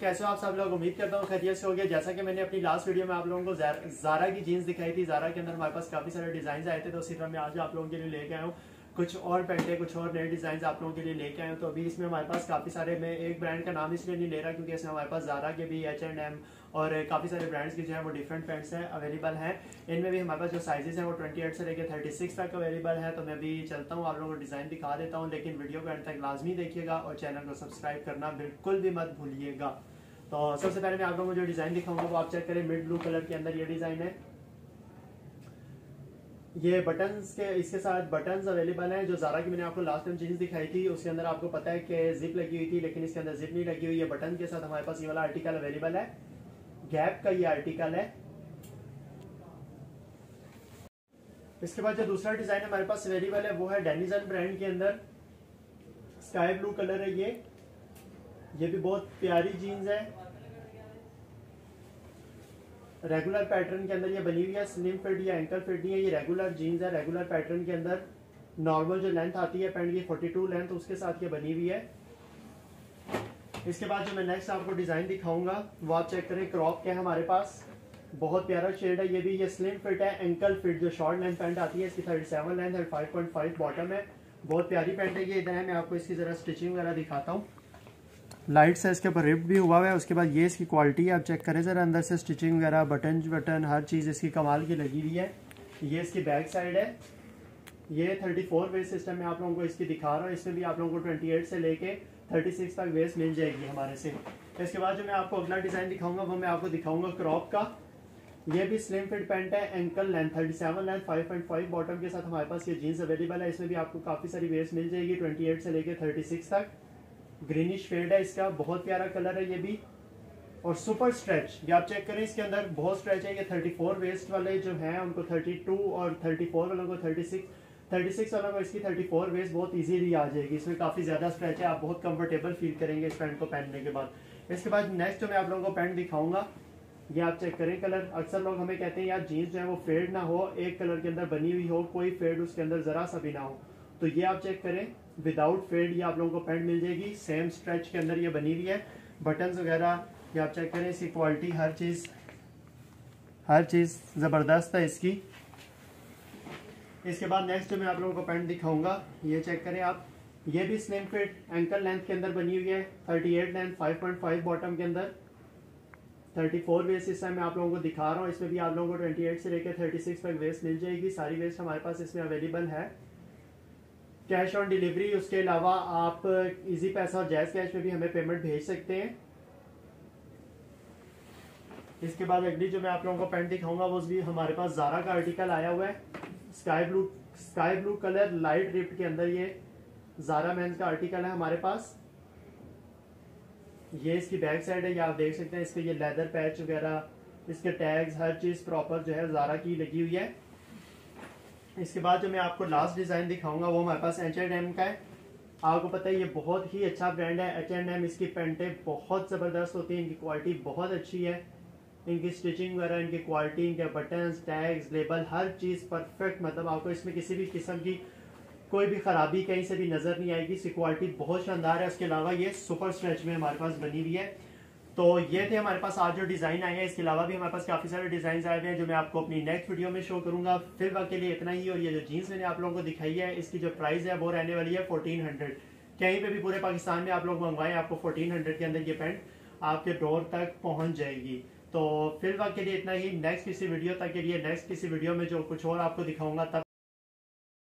कैसे हो आप सब लोग। उम्मीद करता हूँ खैरियत से हो गया। जैसा कि मैंने अपनी लास्ट वीडियो में आप लोगों को ज़ारा की जीन्स दिखाई थी, ज़ारा के अंदर हमारे पास काफ़ी सारे डिज़ाइन आए थे, तो उसी तरह मैं आज आप लोगों के लिए लेके आया हूँ कुछ और पैंटे, कुछ और नए डिज़ाइन आप लोगों के लिए लेके आए हूँ। तो अभी इसमें हमारे पास काफ़ी सारे, मैं एक ब्रांड का नाम इसलिए नहीं ले रहा क्योंकि इसमें हमारे पास ज़ारा के भी, H&M और काफ़ी सारे ब्रांड्स की जो है वो डिफरेंट पैंट्स हैं अवेलेबल हैं। इनमें भी हमारे पास जो साइजेस हैं वो 28 से लेकर 36 तक अवेलेबल है। तो मैं भी चलता हूँ, आप लोगों को डिज़ाइन दिखा देता हूँ, लेकिन वीडियो को एंड तक लाजमी देखिएगा और चैनल को सब्सक्राइब करना बिल्कुल भी मत भूलिएगा। तो सबसे पहले मैं आप लोगों को जो डिज़ाइन दिखाऊंगा वो आप चेक करें। मिड ब्लू कलर के अंदर ये डिज़ाइन है। ये बटन्स के, इसके साथ बटन्स अवेलेबल हैं। जो ज़ारा की मैंने आपको लास्ट टाइम जीन्स दिखाई थी उसके अंदर आपको पता है कि जिप लगी हुई थी, लेकिन इसके अंदर जिप नहीं लगी हुई है। बटन के साथ हमारे पास ये वाला आर्टिकल अवेलेबल है, गैप का ये आर्टिकल है। इसके बाद जो दूसरा डिज़ाइन हमारे पास अवेलेबल है वो है डेनिजन ब्रांड के अंदर, स्काई ब्लू कलर है ये भी बहुत प्यारी जीन्स है। रेगुलर पैटर्न के अंदर ये बनी हुई है, स्लिम फिट या एंकल फिट नहीं है, ये रेगुलर जीन्स है। रेगुलर पैटर्न के अंदर नॉर्मल जो लेंथ आती है पैंट की 42 लेंथ, उसके साथ ये बनी हुई है। इसके बाद जो मैं नेक्स्ट आपको डिज़ाइन दिखाऊंगा वो आप चेक करें, क्रॉप के है हमारे पास, बहुत प्यारा शेड है ये भी। ये स्लिम फिट है, एंकल फिट जो शॉर्ट लेंथ पैंट आती है, इसकी 37 लेंथ है, 5.5 बॉटम है। बहुत प्यारी पैंट है ये। इधर है, मैं आपको इसकी ज़रा स्टिचिंग वगैरह दिखाता हूँ। लाइट से इसके ऊपर रिप भी हुआ हुआ है। उसके बाद ये इसकी क्वालिटी है, आप चेक करें ज़रा, अंदर से स्टिचिंग वगैरह, बटन हर चीज़ इसकी कमाल की लगी हुई है। ये इसकी बैक साइड है। ये 34 वेस्ट सिस्टम में आप लोगों को इसकी दिखा रहा हूँ। इसमें भी आप लोगों को 28 से लेके 36 तक वेस्ट मिल जाएगी हमारे से। इसके बाद जो मैं आपको अगला डिज़ाइन दिखाऊंगा वो मैं आपको दिखाऊंगा क्रॉप का। ये भी स्लिम फिट पैंट है, एंकल लेंथ 37 लेंथ, 5.5 बॉटम के साथ हमारे पास ये जीन्स अवेलेबल है। इसमें भी आपको काफ़ी सारी वेस्ट मिल जाएगी 28 से लेके 36 तक। ग्रीनिश शेड है इसका, बहुत प्यारा कलर है ये भी, और सुपर स्ट्रेच। ये आप चेक करें, इसके अंदर बहुत स्ट्रेच है। ये 34 वेस्ट वाले जो हैं उनको 32 और 34 वालों को 36 वालों को इसकी 34 वेस्ट बहुत इजीली आ जाएगी। इसमें काफ़ी ज़्यादा स्ट्रेच है, आप बहुत कंफर्टेबल फील करेंगे इस पैंट को पहनने के बाद। इसके बाद नेक्स्ट जो मैं आप लोगों को पैंट दिखाऊंगा, ये आप चेक करें कलर। अक्सर लोग हमें कहते हैं यार जीन्स जो है वो फेड ना हो, एक कलर के अंदर बनी हुई हो, कोई फेड उसके अंदर ज़रा सा भी ना हो। तो ये आप चेक करें, विदाउट फेड ये आप लोगों को पैंट मिल जाएगी। सेम स्ट्रेच के अंदर ये बनी हुई है। बटन्स वगैरह ये आप चेक करें, इसकी क्वालिटी हर चीज़ ज़बरदस्त है इसकी। इसके बाद नेक्स्ट जो मैं आप लोगों को पैंट दिखाऊंगा, ये चेक करें आप। ये भी स्लिम फिट एंकल लेंथ के अंदर बनी हुई है, 38 लेंथ, 5.5 बॉटम के अंदर, 34 वेस्ट इस टाइम मैं आप लोगों को दिखा रहा हूँ। इसमें भी आप लोगों को 28 से लेकर 36 तक वेस्ट मिल जाएगी। सारी वेस्ट हमारे पास इसमें अवेलेबल है। कैश ऑन डिलीवरी, उसके अलावा आप इजी पैसा और जैज़ कैश में भी हमें पेमेंट भेज सकते हैं। इसके बाद अगली जो मैं आप लोगों को पैंट दिखाऊंगा वो भी हमारे पास ज़ारा का आर्टिकल आया हुआ है, स्काई ब्लू कलर लाइट रिप्ट के अंदर। ये ज़ारा मेंस का आर्टिकल है हमारे पास। ये इसकी बैक साइड है, ये आप देख सकते हैं। इसके ये लेदर पैच वगैरह, इसके टैग्स, हर चीज़ प्रॉपर जो है ज़ारा की लगी हुई है। इसके बाद जो मैं आपको लास्ट डिज़ाइन दिखाऊंगा वो हमारे पास H&M का है। आपको पता है ये बहुत ही अच्छा ब्रांड है H&M। इसकी पैंटें बहुत ज़बरदस्त होती हैं, इनकी क्वालिटी बहुत अच्छी है। इनकी स्टिचिंग वगैरह, इनकी क्वालिटी, इनके बटन्स, टैग्स, लेबल, हर चीज़ परफेक्ट। मतलब आपको इसमें किसी भी किस्म की कोई भी ख़राबी कहीं से भी नज़र नहीं आएगी। इसकी क्वालिटी बहुत शानदार है। उसके अलावा ये सुपर स्ट्रेच में हमारे पास बनी हुई है। तो ये थे हमारे पास आज जो डिज़ाइन आए हैं। इसके अलावा भी हमारे पास काफ़ी सारे डिज़ाइन आए हुए हैं जो मैं आपको अपनी नेक्स्ट वीडियो में शो करूंगा। फिलहाल के लिए इतना ही। और ये जो जीन्स मैंने आप लोगों को दिखाई है, इसकी जो प्राइस है वो रहने वाली है 1400। कहीं पे भी पूरे पाकिस्तान में आप लोग मंगवाएं, आपको 1400 के अंदर ये पैंट आपके डोर तक पहुंच जाएगी। तो फिलहाल के लिए इतना ही। नेक्स्ट किसी वीडियो तक के लिए, नेक्स्ट किसी वीडियो में जो कुछ और आपको दिखाऊंगा तब